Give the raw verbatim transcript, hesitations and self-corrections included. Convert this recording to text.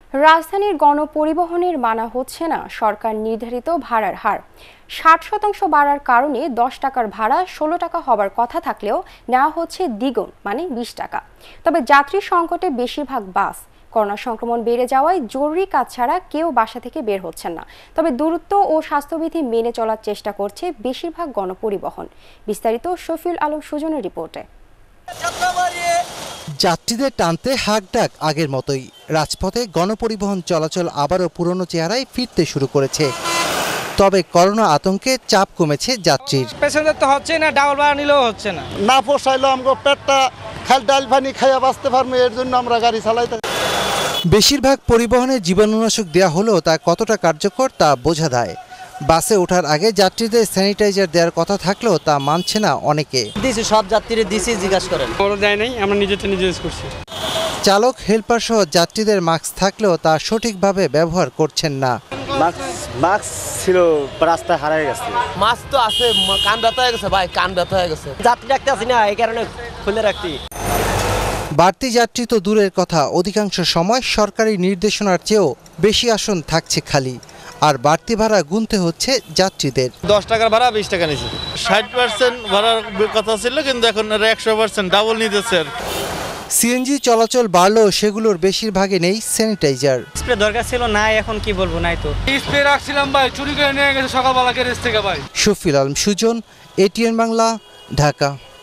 রাজধানীর গণপরিবহনের মানা হচ্ছে না সরকার নির্ধারিত ভাড়ার হার। ষাট শতাংশ বাড়ার কারণে দশ টাকার ভাড়া ষোলো টাকা হবার কথা থাকলেও নেওয়া হচ্ছে দ্বিগুণ মানে বিশ টাকা। তবে যাত্রী সংকটে বেশিরভাগ বাস। করোনা সংক্রমণ বেড়ে যাওয়ায় জরুরি কাজ ছাড়া কেউ বাসা থেকে বের হচ্ছেন না। তবে দূরত্ব ও স্বাস্থ্যবিধি মেনে চলার চেষ্টা করছে বেশিরভাগ গণপরিবহন। বিস্তারিত শফিউল আলম সুজনের রিপোর্টে। যাত্রীদের টানতে হাঁকডাক আগের মতোই। রাজপথে গণপরিবহন চলাচল আবারও পুরনো চেহারায় ফিরতে শুরু করেছে। তবে করোনা আতঙ্কে চাপ কমেছে যাত্রীর। প্যাসেঞ্জার তো হচ্ছে না, ডাবল ভাড়া নিলেও হচ্ছে না। না পোষাইলো আমগো পেটটা খাল ডাল পানি খাইয়া বাঁচতে পারবো, এর জন্য আমরা গাড়ি চালাইতে। বেশিরভাগ পরিবহনে জীবাণুনাশক দেওয়া হলেও তা কতটা কার্যকর তা বোঝা দেয়। বাসে ওঠার আগে যাত্রীদের স্যানিটাইজার দেওয়ার কথা থাকলেও তা মানছে না অনেকে। দিছি সব যাত্রীরা দিছি, জিজ্ঞাসা করেন। আমরা দেয় নাই, আমরা নিজেরটা নিজে ইউজ করছি। চালক হেল্পার সহ যাত্রীদের মাস্ক থাকলেও তা সঠিকভাবে ব্যবহার করছেন না। মাস্ক ছিল রাস্তায় হারাই গেছে। মাস্ক তো আছে, কান ব্যথা হয়ে গেছে ভাই, কান ব্যথা হয়ে গেছে। যাত্রী রাখতে আসি না, এই কারণে খুলে রাখতি। বাড়তি যাত্রী তো দূরের কথা, অধিকাংশ সময় সরকারি নির্দেশনার চেয়েও বেশি আসন থাকছে খালি। আর বাড়তি ভাড়া গুনতে হচ্ছে যাত্রীদের। দশ টাকার ভাড়া বিশ টাকা নিচ্ছে। ষাট পার্সেন্ট ভাড়ার কথা ছিল, কিন্তু এখন একশো পার্সেন্ট ডাবল নিতেছে। সিএনজি চলাচল বাড়লেও সেগুলোর বেশিরভাগে নেই স্যানিটাইজার। স্প্রে দরকার ছিল না, এখন কি বলবো, নাই তো। স্প্রে রাখছিলাম ভাই, চুরি করে নিয়ে গেছে সকালবেলা গ্যারেজ থেকে ভাই। শফিউল আলম সুজন, এটিএন বাংলা, ঢাকা।